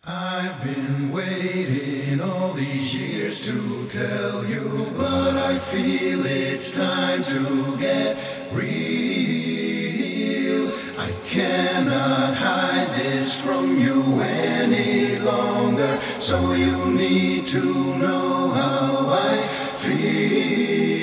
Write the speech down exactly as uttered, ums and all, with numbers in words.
I've been waiting all these years to tell you, but I feel it's time to get real. I cannot hide this from you any longer, so you need to know how I feel.